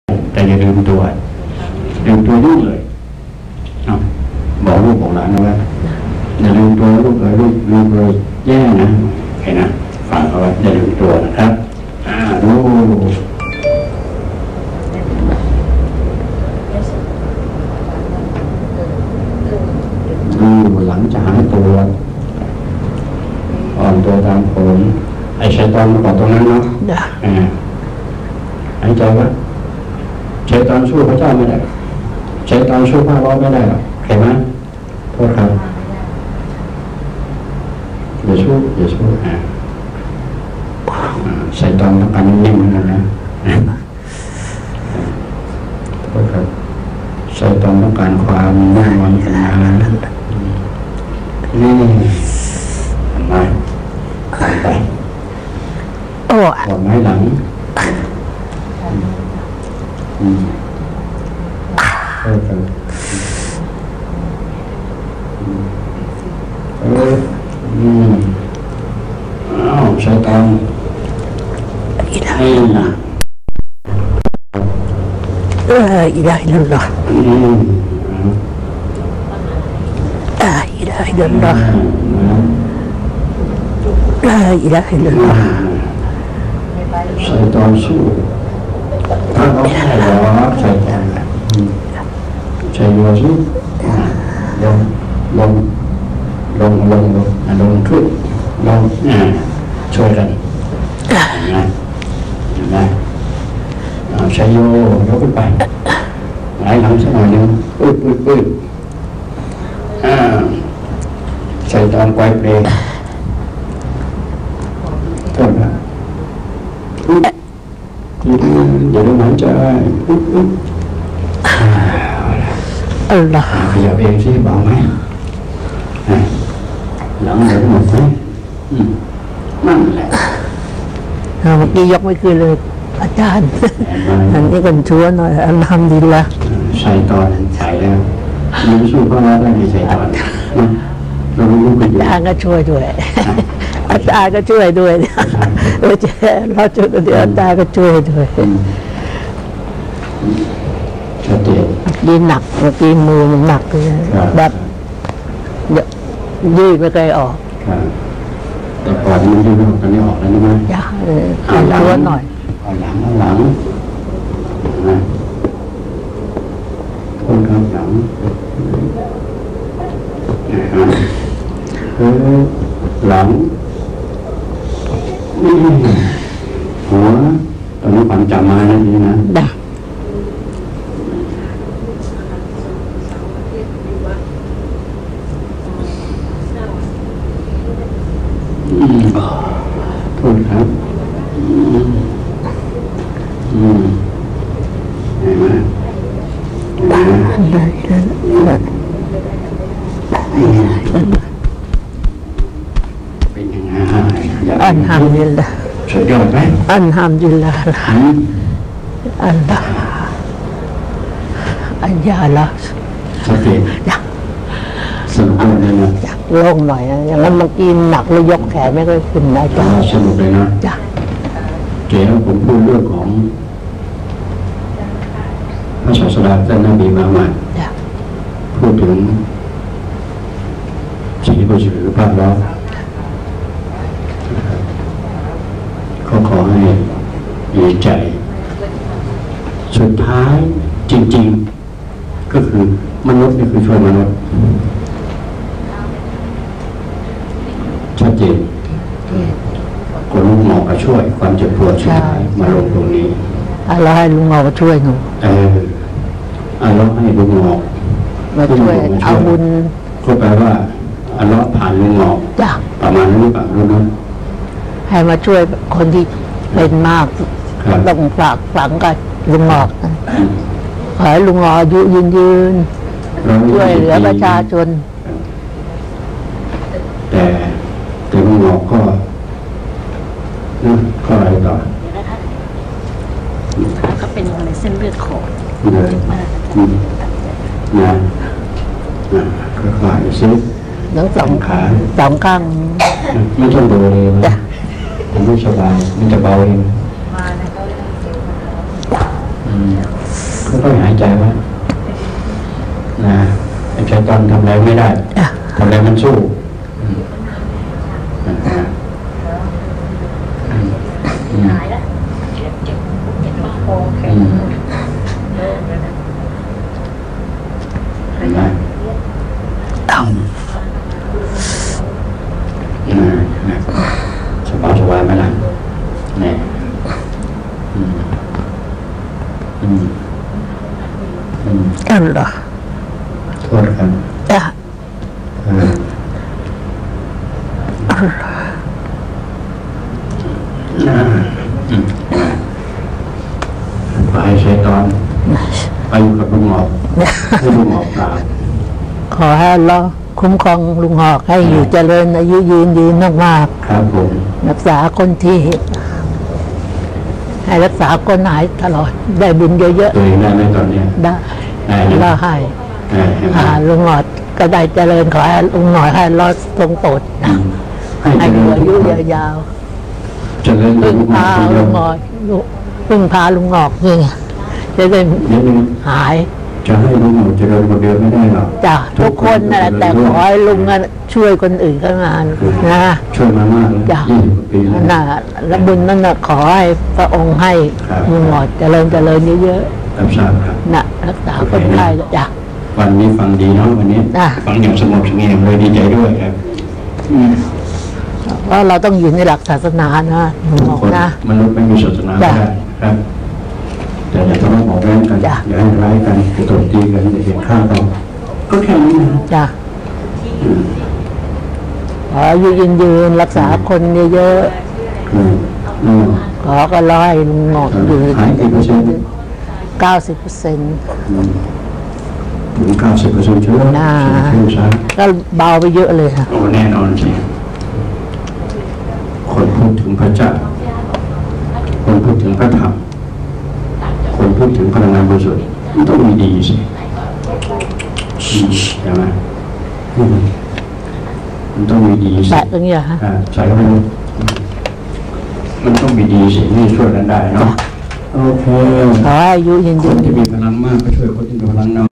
แต่อย่าลืมตัวยุ่งเลยบอกลูกบอกหลานนะว่าอย่าลืมตัวลูกเลยลูกลืมเลยแย่นะเห็นนะฟังเขาว่าอย่าลืมตัวนะครับดูหลังจะหายตัวอ่อนตัวตามผมไอ้ชัยตอนมาก่อนตรงนั้นเนาะหายใจว่าชัยตอนสู้พระเจ้าไม่ได้ชัยตอนสู้พระร้อนไม่ได้หรอกเห็นไหมโทษครับอย่าสู้ชัยตอนต้องการนิ่งๆนะโทษครับชัยตอนต้องการความนิ่งวันกันนะนี่มาไปหัวไม้หลังใช้ตามให้นะ إله إلا الله لا إله إلا الله لا إله إلا الله ใช้ตอนสู้ถ้าเขาแค่ร้องใช้ตอนใช้โยสู้ลงทุกลงช่วยกันนะใช้โยยกขึ้นไปหลายหลังสักหน่อยนึงปืดใช้ตอนไกวเปรย์โทษนะอย่าลืมหายใจอัลลอฮ์ขยับเองสิเบาไหมหลังเหลือหมดไหมนั่นแหละเมื่อกี้ยกไม่ขึ้นเลยอาจารย์อันนี้กันชัวหน่อยอัลฮัมดุลิลละใส่ตอนใส่แล้วยังสู้พระว่าได้ไม่ใส่ตอนเรารู้กันอยู่อาจารย์ก็ช่วยด้วยอาจารย์ก็ช่วยด้วยเราจุดเดียวอาจารย์ก็ช่วยด้วยชัดเจนยืนหนักเมื่อกี้มือมันหนักเลยแบบยืดไม่เคยออกแต่ก่อนมันยืดออกตอนนี้ออกแล้วนี่ไหมเอาตัวหน่อยเอาหลังคนข้างหลังหลังหัวตอนนี้ความจำมาแล้วนี่นะโทษครับเห็นไหมเป็นยังไงอัลฮัมดุลิลลาห์สุดยอดไหมอัลฮัมดุลิลลาห์อัลลอฮ์อัลยาละสักทีสนุกเลยนะโล่งหน่อยนะอย่างนั้นเมื่อกี้หนักเลยยกแขนไม่ค่อยขึ้นนะจ๊ะสนุกเลยนะจ้ะเก๋ผมพูดเรื่องของพระศาสดาท่านนบีมุฮัมมัดพูดถึงสิ่งที่ประเสริฐภาพแล้วเขาขอให้มีใจสุดท้ายจริงๆก็คือมนุษย์นี่คือช่วยมนุษย์ชัดเจนคนลุงหมอมาช่วยความเจ็บปวดสุดท้ายมาลงตรงนี้อะไรให้ลุงหมอมาช่วยหนูอัลลอฮ์ให้ลุงหมอมาช่วยเอาบุญก็แปลว่าอัลลอฮ์ผ่านลุงหมอประมาณนั้นหรือเปล่ารู้นะให้มาช่วยคนที่เป็นมากต้องฝากฝังกับลุงหมอขอให้ลุงหมออายุยืนช่วยเหลือประชาชนแต่ลุงหมอก็อะไรต่อก็เป็นอะไรเส้นเลือดขอดนะค่อยๆซิทั้งสองขาสองข้างไม่ต้องดูเลยนะผมไม่สบายมันจะเบาเองค่อยๆหายใจไว้นะไอ้ชัยฏอนทำอะไรไม่ได้ทำอะไรมันสู้หายแล้วเจ็บมากคอแข็งเริ่มแล้วนะเห็นไหมสบายสบายไหมล่ะเนี่ยกันเหรอโทษครับไปชัยฏอนไปอยู่กับลุงหอกให้ลุงหอกปราบขอให้เราคุ้มครองลุงหอกให้อยู่เจริญอายุยืนมากๆครับผมรักษาคนที่ให้รักษาคนหายตลอดได้บุญเยอะๆตัวเองได้ไหมตอนนี้ได้เราให้ลุงหอกก็ได้เจริญขอให้ลุงหอกให้รอดทรงโปรดให้อายุยาวๆพึ่งพาลุงหอกพึ่งพาลุงหอกนี่จะได้หายจะให้ลุงหอกเจริญคนเดียวไม่ได้หรอกจ้ะทุกคนนะแต่ขอให้ลุงช่วยคนอื่นเข้ามานะช่วยมามากจ้ะน่ะและบุญนั่นน่ะขอให้พระองค์ให้ลุงหอกเจริญเยอะๆรับทราบครับน่ะรักษาคนไข้จ้ะวันนี้ฟังดีเนาะวันนี้ฟังอย่างสงบเสงี่ยมเลยดีใจด้วยครับว่าเราต้องอยู่ในหลักศาสนานะลุงหอกนะมนุษย์ไม่มีศาสนาไม่ได้ครับแต่อย่าทะเลาะเบาะแว้งกันอย่าให้ร้ายกันอย่าตบตีกันอย่าเห็นฆ่ากันก็แค่นี้นะจ้ะขอยืนรักษาคนเยอะๆขอก็ร้อยลุงหอกอยู่หายกี่เปอร์เซ็นต์ 90% ถึง90%เชื่อก็เบาไปเยอะเลยค่ะโอ้แน่นอนจริงคนพูดถึงพระเจ้าคนพูดถึงพระธรรมคนพูดถึงพลังงานบริสุทธิ์มันต้องมีดีสิใช่ไหมมันต้องมีดีสิใส่ตรงนี้ฮะใส่ไปมันต้องมีดีสินี่ช่วยกันได้เนาะโอเคขออายุยืนคนที่มีพลังมากก็ช่วยคนที่มีพลังน้อย